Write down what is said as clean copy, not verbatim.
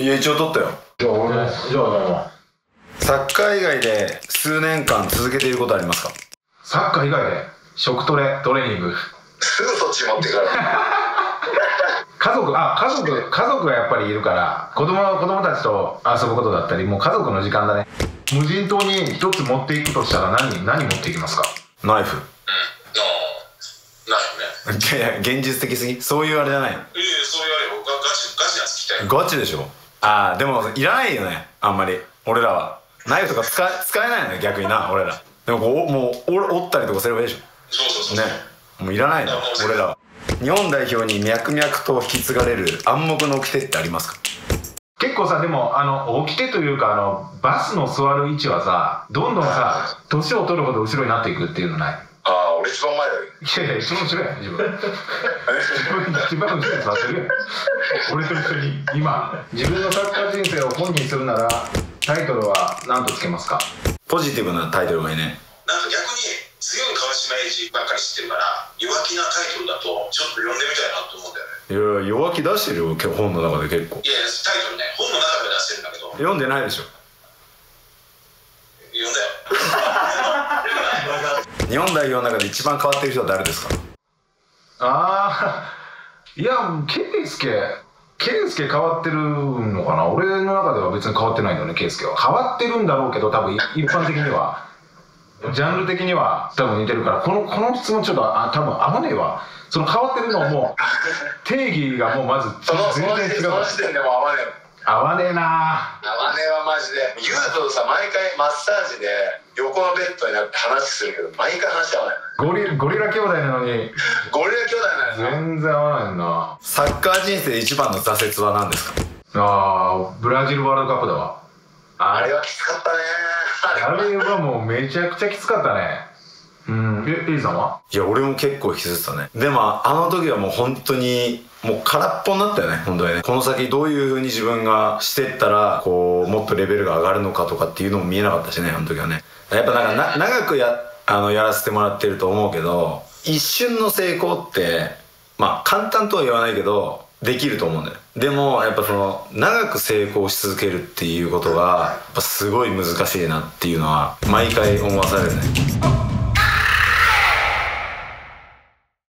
いや、一応取ったよ。 じゃあ俺も、じゃあサッカー以外で数年間続けていることありますか？ サッカー以外で食トレーニング。 すぐそっち持っていかれる。 家族がやっぱりいるから、子供たちと遊ぶことだったり、もう家族の時間だね。無人島に一つ持っていくとしたら何持っていきますか？ ナイフ。 ナイフね。 いや、現実的すぎ。そういうあれじゃないの。 そういうあれ、僕はガチなやつ聞きたい。 ガチでしょ。ああ、でもいらないよね、あんまり俺らは。ナイフとか使えないのよ、逆にな、俺ら。でもこうもう折ったりとかすればいいでしょ。 そうね、もういらないの俺らは。日本代表に脈々と引き継がれる暗黙の掟ってありますか？ 結構さ、でも掟というかバスの座る位置はさ、どんどんさ年を取るほど後ろになっていくっていうのない？ ああ、俺一番前だよ。 いやいや、一番後ろやん、自分一番後ろに座ってるやん。俺と一緒に今自分のサッカー人生を本にするならタイトルは何とつけますか？ ポジティブなタイトルがいいね。 なんか逆に強い川島英二ばっかり知ってるから、弱気なタイトルだとちょっと読んでみたいなと思うんだよね。 いや、弱気出してるよ、本の中で結構。 いや、タイトルね、本の中で出してるんだけど。 読んでないでしょ。 読んだよ。 日本代表の中で一番変わってる人は誰ですか？ いや、圭介変わってるのかな。俺の中では別に変わってないんだよね。圭介は変わってるんだろうけど、多分一般的にはジャンル的には多分似てるから、この質問ちょっと多分合わねえわ。その変わってるのはもう定義がもうまず全然違う。 その時点でも合わねえ。 合わねえな。 合わねえわマジで。言うとさ、毎回マッサージで横のベッドになって話するけど、毎回話合わない。 ゴリラ兄弟なのにゴリラ兄弟なんですよ。 全然合わないな。 サッカー人生で一番の挫折は何ですか？ ブラジルワールドカップだわ。 あれはきつかったね。 あれはもうめちゃくちゃきつかったね。エイさんは？ いや、俺も結構引きずってたね。でもあの時はもう本当にもう空っぽになったよね、本当にね。この先どういう風に自分がしてったらこうもっとレベルが上がるのかとかっていうのも見えなかったしね、あの時はね。やっぱなんか長くやらせてもらってると思うけど、一瞬の成功ってまあ簡単とは言わないけどできると思うんだよ。でもやっぱその長く成功し続けるっていうことがやっぱすごい難しいなっていうのは毎回思わされるね。